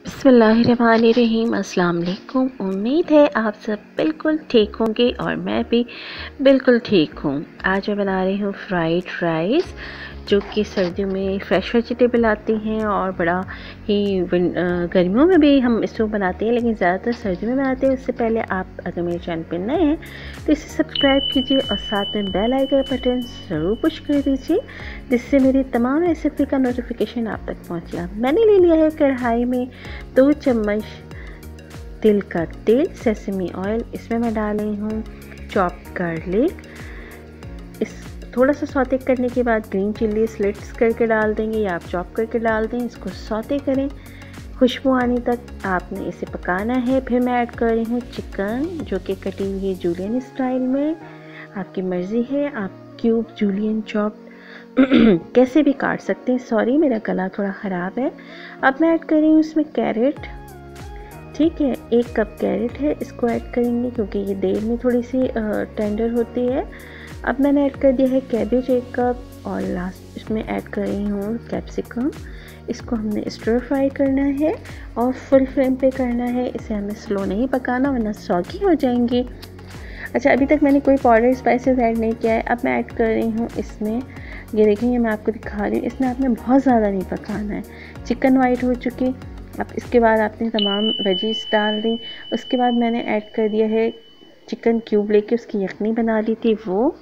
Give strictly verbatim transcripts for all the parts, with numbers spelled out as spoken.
बिस्मिल्लाहिर्रहमानिर्रहीम। अस्सलाम वालेकुम। उम्मीद है आप सब बिल्कुल ठीक होंगे और मैं भी बिल्कुल ठीक हूँ। आज मैं बना रही हूँ फ्राइड राइस, जो कि सर्दियों में फ़्रेश वेजिटेबल आती हैं और बड़ा ही गर्मियों में भी हम इसको बनाते हैं, लेकिन ज़्यादातर सर्दियों में बनाते हैं। उससे पहले आप अगर मेरे चैनल पर नए हैं तो इसे सब्सक्राइब कीजिए और साथ में बेल आइकन बटन ज़रूर पुश कर दीजिए, जिससे मेरी तमाम रेसिपी का नोटिफिकेशन आप तक पहुँचेगा। मैंने ले लिया है कढ़ाई में दो चम्मच तिल का तेल, सेसमी ऑयल। इसमें मैं डाल रही हूँ चॉप्ड गार्लिक। इस थोड़ा सा सौते करने के बाद ग्रीन चिल्ली स्लिट्स करके डाल देंगे या आप चॉप करके डाल दें। इसको सौते करें, खुशबू आने तक आपने इसे पकाना है। फिर मैं ऐड कर रही हूँ चिकन, जो कि कटी हुई है जूलियन स्टाइल में। आपकी मर्ज़ी है, आप क्यूब, जूलियन, चॉप कैसे भी काट सकते हैं। सॉरी, मेरा गला थोड़ा ख़राब है। अब मैं ऐड कर रही हूँ इसमें कैरेट। ठीक है, एक कप कैरेट है, इसको ऐड करेंगे क्योंकि ये देर में थोड़ी सी टेंडर होती है। अब मैंने ऐड कर दिया है कैबेज एक कप, और लास्ट इसमें ऐड कर रही हूँ कैप्सिकम। इसको हमने स्टर फ्राई करना है और फुल फ्लेम पे करना है। इसे हमें स्लो नहीं पकाना, वरना सौगी हो जाएंगी। अच्छा, अभी तक मैंने कोई पाउडर स्पाइसेस ऐड नहीं किया है। अब मैं ऐड कर रही हूँ इसमें, ये देखेंगे मैं आपको दिखा रही हूँ, इसमें आपने बहुत ज़्यादा नहीं पकाना है। चिकन वाइट हो चुकी। अब इसके बाद आपने तमाम वेजीज डाल दी। उसके बाद मैंने ऐड कर दिया है चिकन क्यूब लेके उसकी यखनी बना ली थी वो।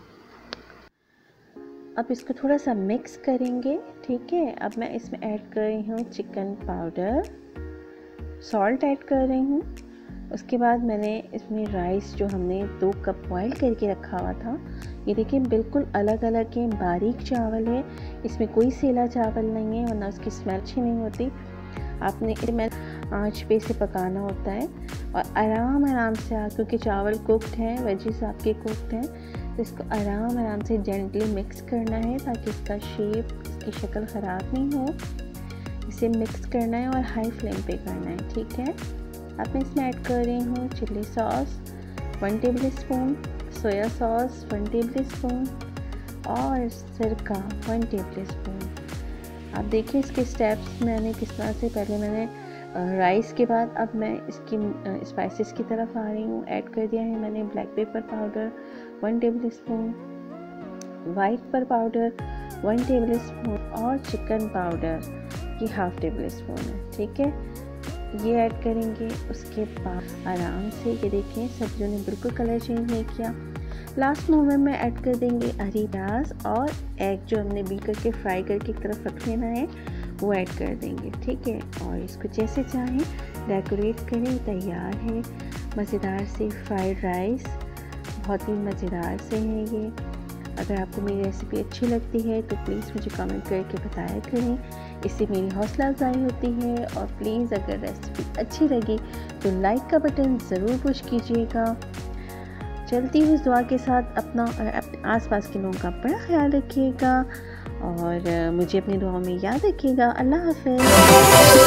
अब इसको थोड़ा सा मिक्स करेंगे। ठीक है, अब मैं इसमें ऐड कर रही हूँ चिकन पाउडर, सॉल्ट ऐड कर रही हूँ। उसके बाद मैंने इसमें राइस, जो हमने दो कप बॉयल करके रखा हुआ था, ये देखिए बिल्कुल अलग अलग है, बारीक चावल है, इसमें कोई सेला चावल नहीं है, वरना उसकी स्मेल अच्छी नहीं होती। आपने इसमें आँच पे इसे पकाना होता है और आराम आराम से, क्योंकि चावल कुक्ड हैं, वेजिस आपके कुक्ड हैं, तो इसको आराम आराम से जेंटली मिक्स करना है ताकि इसका शेप, इसकी शक्ल ख़राब नहीं हो। इसे मिक्स करना है और हाई फ्लेम पे करना है। ठीक है, अब मैं इसमें ऐड कर रही हूँ chilli sauce one tablespoon, soya sauce one tablespoon और सिरका वन टेबल स्पून। आप देखिए इसके स्टेप्स मैंने किस तरह से, पहले मैंने राइस के बाद अब मैं इसकी स्पाइसेस की तरफ आ रही हूँ। ऐड कर दिया है मैंने black pepper powder one tablespoon, white pepper powder one tablespoon और चिकन पाउडर ये हाफ टेबल स्पून है। ठीक है, ये ऐड करेंगे। उसके बाद आराम से, ये देखें सब्जियों ने बिल्कुल कलर चेंज नहीं किया। लास्ट मोमेंट में ऐड कर देंगे हरी प्याज और एग, जो हमने बीट करके फ्राई करके एक तरफ रख लेना है, वो ऐड कर देंगे। ठीक है, और इसको जैसे चाहें डेकोरेट करें। तैयार है मज़ेदार से फ्राइड राइस, बहुत ही मज़ेदार से है ये। अगर आपको मेरी रेसिपी अच्छी लगती है तो प्लीज़ मुझे कमेंट करके बताया करें, इससे मेरी हौसला अफजाई होती है। और प्लीज़ अगर रेसिपी अच्छी लगी तो लाइक का बटन ज़रूर पुश कीजिएगा। चलती हुई दुआ के साथ अपना और अपने आसपास के लोगों का बड़ा ख्याल रखिएगा और मुझे अपनी दुआओं में याद रखिएगा। अल्लाह हाफ़िज़।